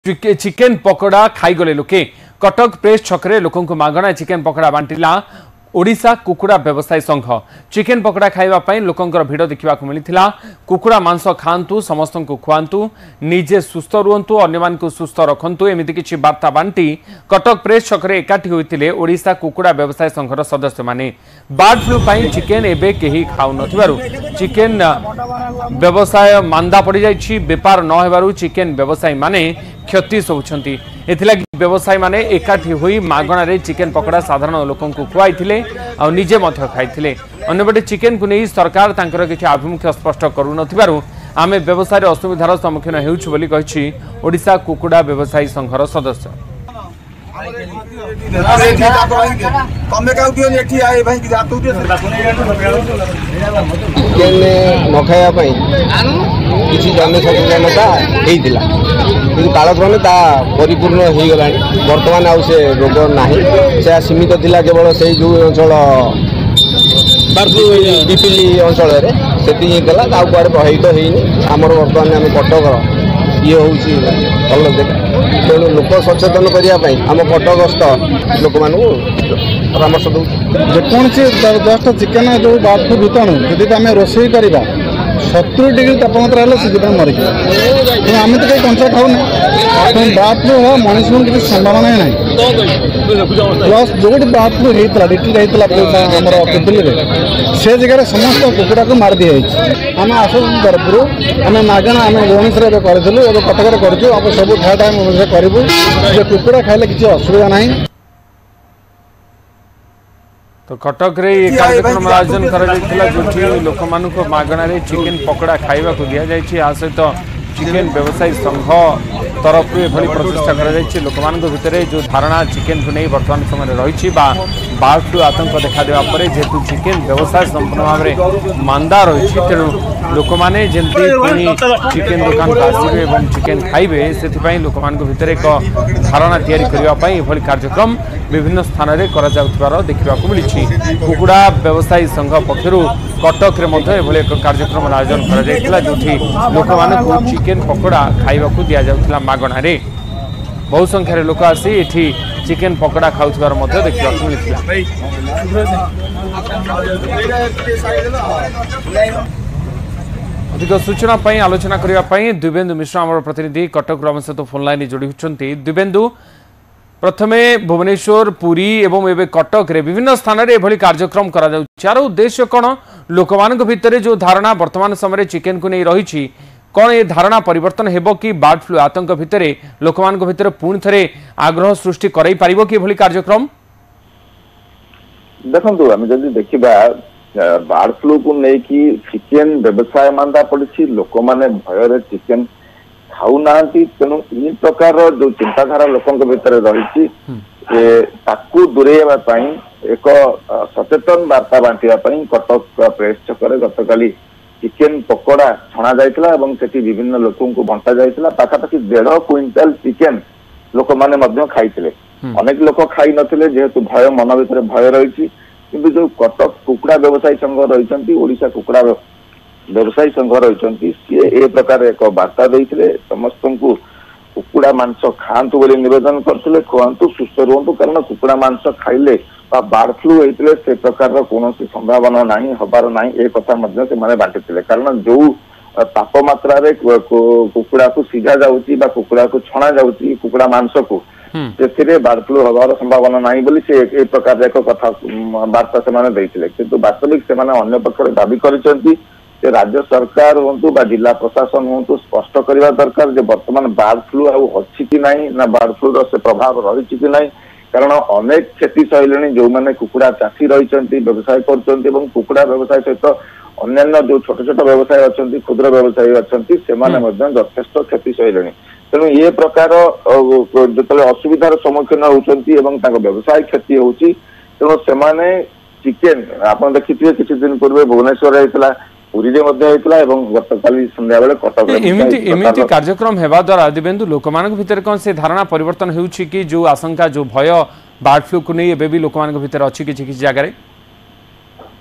Chicken pakora खाईगले लोके Cuttack press छकरे लोकों को मागणा चिकेन पकोड़ा बांटिला ओडिशा कुकुड़ा व्यवसायी संघ। चिकेन पकोड़ा खाइबा लोकंकर भिड़ देखा मिलता। कुकुड़ा मांस खातु, समस्त को खुआंतु, निजे सुस्थ रुहतु, अन्य सुस्थ रखु, एमती किसी वार्ता बांटी कटक प्रेस छकरे एकाठी होते ओडिशा कुकुड़ा व्यवसायी संघर सदस्य माने। बर्ड फ्लू पर चिकेन एबे केही खाऊ नथिबारु चिकेन व्यवसाय मांदा पड़ जाइछि। बेपार न हेबारु चिकेन व्यवसायी माने क्षति सोचुछंती। एथिलागि व्यवसायी माने एकाठी होई मागणा रे चिकेन पकोड़ा साधारण लोकन को खुआइथिले आ निजे मध्य खाइथिले। अन्यबटे चिकेन को नहीं सरकार तांकर किछि आभिमुख्य स्पष्ट करू नथिबारु आमे व्यवसाय असुविधार सम्मुखीन हेउछु बोली कहिछि ओडिशा कुकुड़ा व्यवसायी संघर सदस्य। चिकेन न खाया किसी जनसचेतनता होता कि कालक्रमे ता परिपूर्ण हो गला। बर्तमान आउ से रोग ना से सीमित थिला केवल से जो अंचल पिपिली अंचल से कुआड़े प्रभावित होनी। आमर बर्तमान आम कटक ये हूँ भल जगह तेणु लोक सचेतन करने आम कटकस्थ लोक मान परामर्श दूँ जेकोसी जस्ट चिकेन जो बर्ड फ्लू भूताणु जब आम रोषे करवा 70 डिग्री तापमात्रा है मरी तेनाली आम तो कहीं कंचा खाऊना बर्ड फ्लू है मनीष को किसी संभावना ही ना। प्लस जो बर्ड फ्लू होता डिटेल होता पिपिली से जगह समस्त कुकुड़ा को मार दी आम आश्वासन तरफ आम मागणा आम भुवनेश्वर करूँ एवं कटक करूँ सब थर्ड टाइम करूँ कुकुड़ा खाइले किसी असुविधा ना। तो कटक रे कार्यक्रम आयोजन करा जो लोक मान मागणा रे चिकेन पकोड़ा खाइबा को दिया जायछि। आ सहित चिकेन व्यवसायी संघ तरफ एभली प्रचेषा कर लोक मान भितर जो धारणा चिकेन को नहीं वर्तमान समय रही बर्ड फ्लू आतंक देखा देवा पर जेहेतु चिकेन व्यवसाय संपूर्ण भाव में मांदा रही तेणु लोक मैंने जमी चिकेन दुकान को आसवे और चिकेन खाइबे से लोक मान भितर एक धारणा या कार्यक्रम विभिन्न स्थान में देखा मिली। कुकुड़ा व्यवसायी संघ पक्षर कटक रे एक कार्यक्रम आयोजन कर लोक मान चिकेन पकोड़ा खाइबा दि जाउथला मागणा रे। बहु संख्यार लोक आसी एठी चिकेन पकोड़ा खाउथबार मध्य देखा मिलता। अधिक सूचना आलोचना करने दिव्येन्दु मिश्र आम प्रतिनिधि कटक आम सहित फोन लाइन जोड़ी होती। दिव्येन्दु, प्रथमे भुवनेश्वर, पुरी एवं एवं कटक रे विभिन्न स्थान में एभली कार्यक्रम कर उद्देश्य कौन? लोक मान भितर जो धारणा वर्तमान समय चिकेन को नहीं रही कौन ये धारणा परिवर्तन हेबो कि बर्ड फ्लू आतंक भितर लोक मान भितर पुणी थे आग्रह सृष्टि कराई पारिबो कि एभली कार्यक्रम? देखंतु आम जदि देखिबा बर्ड फ्लू को लेकिन चिकेन व्यवसाय मांदा पड़ी लोक मैंने भय चिकेन खाऊ ना तेणु इन प्रकार जो चिंताधारा लोकों भितर रही दूरेवा एक सचेतन वार्ता बांटा कटक प्रेस छक गतकाली चिकेन पकोड़ा छणा जाइतिला एवं सेठी विभिन्न लोकों को बंटा जाइतिला। पाखापाखि 1.5 क्विंटाल चिकेन लोक मैंने खाइथिले। अनेक लोक खाई नथिले जेहेतु भय मन भितर भय रही किंतु जो कटक कुकुड़ा व्यवसायी संघ रही ओडिशा कुकुड़ा व्यवसायी संघ रही सी ए प्रकार एक वार्ता देते समस्त को कुकुड़ा मांस खातु बोली निवेदन करते खुआंतु सुस्थ रुहतु कारण कुकुड़ा मांस खाइले बर्ड फ्लू होते से प्रकार कौन संभावना ना हबार ना ए कथा से बांटी कारण जो तापमात्रा कुकुड़ा को सिझा जाऊँगी कुकुड़ा को छणा जाऊँगी कुकुड़ा मांस को से बर्ड फ्लू हबार संभावना ना बोली से ए प्रकार एक कथा वार्ता से किंतु वास्तविक से अन्य पक्ष दाबी कर राज्य सरकार हूँ जिला प्रशासन हूँ स्पष्ट करने दरकार वर्तमान बर्ड फ्लू अच्छी कि ना बर्ड फ्लू से प्रभाव रही कि ना कारण अनेक क्षति सहले जो मैंने कुकुड़ा चाषी रही व्यवसाय कुकुड़ा व्यवसाय सहित अन्य जो छोट छोट व्यवसाय अच्छा क्षुद्र व्यवसायी अच्छा यथेष क्षति सहले तेणु ये प्रकार जो असुविधार सम्मुखीन होती व्यवसाय क्षति होती तेणु से चिकेन आप देखिए किसी दिन पूर्व भुवनेश्वर होता पुरी गतकाली संध्या बेले कटक कार्यक्रम हेबा द्वारा दिव्येन्दु लोक मान भितर कौन से धारणा परिवर्तन होउछि कि जो आशंका जो भय बर्ड फ्लू को नहीं एबे भी लोक मान भितर अछि किछि किछि जगह रे?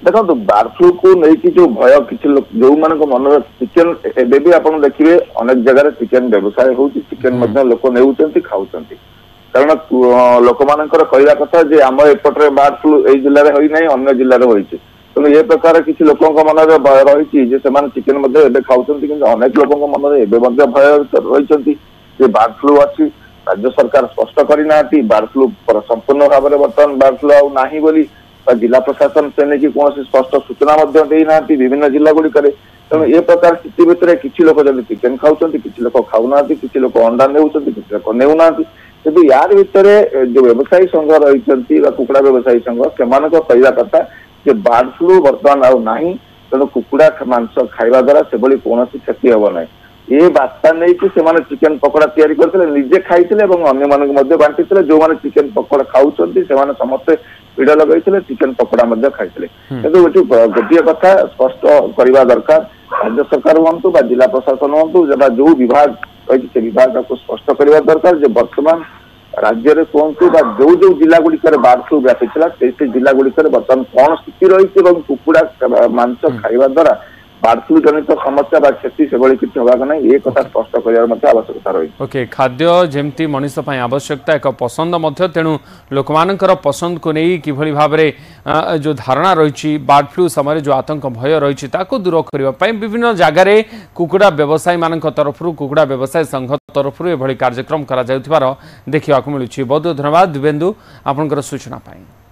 देखो बार्ड फ्लू को लेकिन जो भय किसी जो मान मन चिकेन एबे भी आप देखिए अनेक जगह चिकेन व्यवसाय होती चिकेन लोक नेउचंती खाउचंती कारण लोक मानकर कहवा कथा जे आम एपटे बार्ड फ्लू ए जिले में होई नहीं अन्य जिले में होई तेणु ये प्रकार किसी लोकों मन भय रही चिकेन खाऊंट कि अनेक लोकों मन में भय रही बार्ड फ्लू अच्छी राज्य सरकार स्पष्ट करना बार्ड फ्लू संपूर्ण भाव में बर्तमान बार्ड फ्लू आउ ना बोली जिला प्रशासन से नहीं कौन स्पष्ट सूचना देना विभिन्न जिला गुड़िक तेणु ये प्रकार स्थिति भितर किसी लोग जब चिकेन खाऊँ किसी लोग खाऊना किसी लोग अंडा ने किसी लोग नेउना कि यार भितर जो व्यवसायी संघ रही कुकुड़ा व्यवसायी संघ से कहवा कथा जे बार्ड फ्लू बर्तमान आउ नहीं तेणु कुकुड़ा मांस खाइबा द्वारा से कौन क्षति हम ना ये बार्ता नहीं कि चिकेन पकोड़ा तैयारी करते निजे खाई अन्य बांटी जो मैंने चिकेन पकोड़ा खाऊँ से समस्ते पीड़ लगे चिकेन पकोड़ा खाई कि गोटे कथा स्पष्ट करवा दरकार राज्य सरकार हूँ जिला प्रशासन हूँ जो विभाग रही से विभाग को स्पष्ट करवा दरकार जो बर्तमान राज्य में कहतु जो जो जिला गुड़िक बार्ड फ्लू व्यापी से जिला गुड़िक बर्तमान कौन स्थिति रही कुकुड़ा मांस खाइबा द्वारा बार्ड फ्लू जनित समस्या क्षति से किसी होगा ना ये कथा स्पष्ट कर आवश्यकता रही ओके खाद्य जमती मनीष आवश्यकता एक पसंद तेणु लोक मानकर पसंद को नहीं किभली भाव में जो धारणा रही बार्ड फ्लू समय जो आतंक भय रही दूर करने विभिन्न जगार कुकुड़ा व्यवसायी मान तरफ कुकुड़ा व्यवसाय संघ तरफ एभली कार्यक्रम करा देखा मिलूँ बहुत बहुत धन्यवाद दिव्येन्दु आपनकर सूचना पाई।